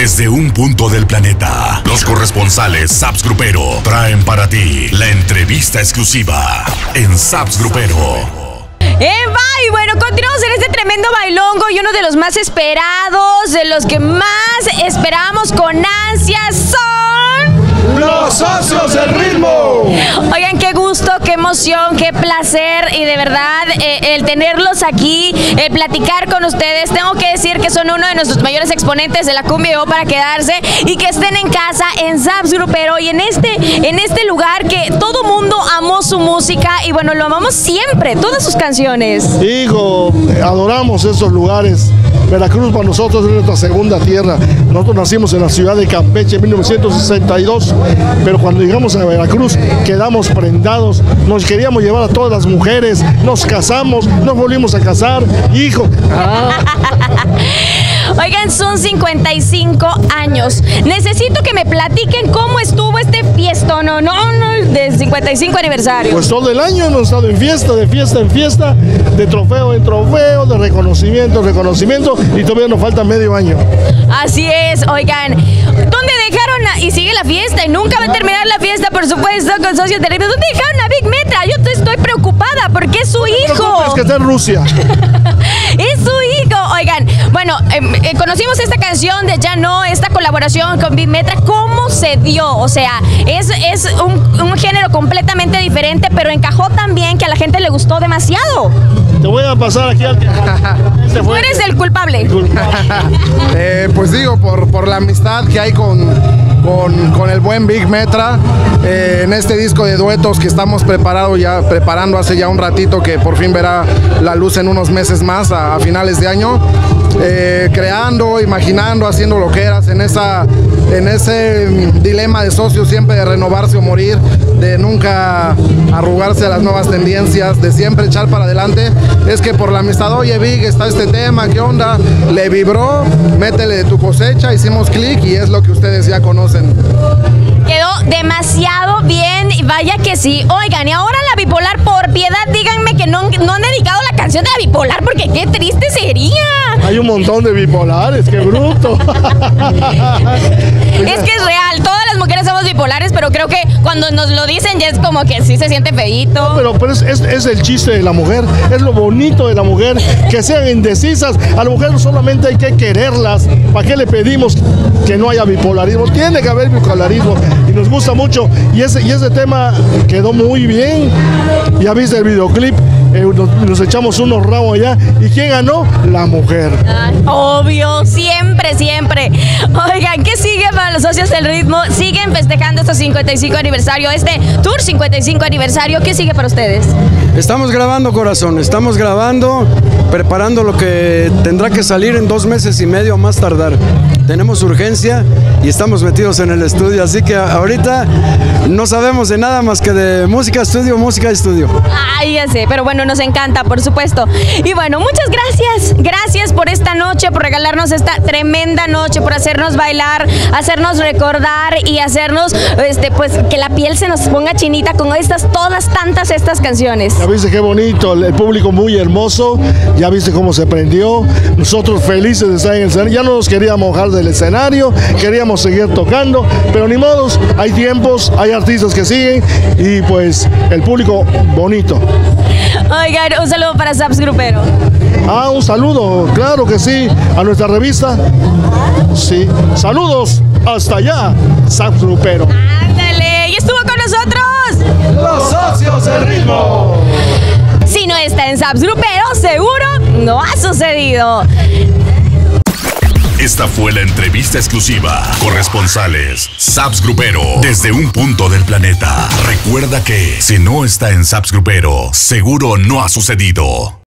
Desde un punto del planeta, los corresponsales Saps Grupero traen para ti la entrevista exclusiva en Saps Grupero. Y bueno, continuamos en este tremendo bailongo y uno de los más esperados, de los que más esperamos con ansias son... ¡Los Socios del Ritmo! Oigan, qué gusto, qué emoción, qué placer y de verdad el tenerlos aquí, el platicar con ustedes. Tengo que decir que son uno de nuestros mayores exponentes de la cumbia llegó para quedarse y que estén en casa en Saps Grupero y en este lugar que todo mundo amó su música y bueno, lo amamos siempre, todas sus canciones. Hijo, adoramos esos lugares. Veracruz para nosotros es nuestra segunda tierra. Nosotros nacimos en la ciudad de Campeche en 1962, pero cuando llegamos a Veracruz quedamos prendados, nos queríamos llevar a todas las mujeres, nos casamos, nos volvimos a casar, hijo. Oigan, son 55 años. Necesito que me platiquen cómo estuvo este fiestón, no, del 55 aniversario. Pues todo el año hemos estado en fiesta, de fiesta en fiesta, de trofeo en trofeo, de reconocimiento en reconocimiento y todavía nos falta medio año. Así es, oigan, ¿dónde dejaron y sigue la fiesta y nunca va a terminar la fiesta, por supuesto, con Socios del Ritmo? ¿Dónde dejaron a Big Metra? Yo estoy preocupada porque es su hijo. Es que está en Rusia. Es su hijo. Oigan, bueno, conocimos esta canción de Ya No, esta colaboración con Big Metra. ¿Cómo se dio? O sea, es un género completamente diferente, pero encajó tan bien que a la gente le gustó demasiado. Te voy a pasar aquí al... Tú eres el culpable. Pues digo, por la amistad que hay con el buen Big Metra, en este disco de duetos que estamos preparando hace ya un ratito, que por fin verá la luz en unos meses más, a finales de año, creando, imaginando, haciendo lo que eras en ese dilema de socios siempre de renovarse o morir, de nunca arrugarse a las nuevas tendencias, de siempre echar para adelante. Es que por la amistad, oye Big, está este tema, ¿qué onda? Le vibró, métele de tu cosecha, hicimos clic y es lo que ustedes ya conocen. Quedó demasiado bien, vaya que sí. Oigan, y ahora la bipolar, por piedad, díganme que no han dedicado la canción de la bipolar, porque qué triste sería. Hay un montón de bipolares, qué bruto. Es que es real, todas las mujeres somos bipolares, pero creo que cuando nos lo dicen ya es como que sí se siente feíto. Pero es el chiste de la mujer, es lo bonito de la mujer, que sean indecisas. A la mujer solamente hay que quererlas. ¿Para qué le pedimos que no haya bipolarismo? Tiene que haber bipolarismo y nos gusta mucho. Y ese tema quedó muy bien. Ya viste el videoclip, nos echamos unos ramos allá. ¿Y quién ganó? La mujer. Obvio, siempre. Oigan, ¿qué sigue para los Socios del Ritmo? Siguen festejando este 55 aniversario, este tour 55 aniversario. ¿Qué sigue para ustedes? Estamos grabando, corazón, estamos grabando, preparando lo que tendrá que salir en 2 meses y medio más tardar. Tenemos urgencia y estamos metidos en el estudio, así que ahorita no sabemos de nada más que de música, estudio. Ay, ya sé, pero bueno, nos encanta, por supuesto. Y bueno, muchas gracias por esta noche, por regalarnos esta tremenda noche, por hacernos bailar, hacernos recordar y hacernos, pues, que la piel se nos ponga chinita con todas estas canciones. Ya viste qué bonito, el público muy hermoso, ya viste cómo se prendió, nosotros felices de estar en el escenario, ya no nos queríamos bajar del escenario, queríamos seguir tocando, pero ni modos, hay tiempos, hay artistas que siguen y pues el público bonito. Oigan, un saludo para Saps Grupero. Un saludo, claro que sí, a nuestra revista. Sí, saludos hasta allá, Saps Grupero. Ándale, y estuvo con nosotros Los Socios del Ritmo. Si no está en Saps Grupero, seguro no ha sucedido. Esta fue la entrevista exclusiva. Corresponsales Saps Grupero, desde un punto del planeta. Recuerda que si no está en Saps Grupero, seguro no ha sucedido.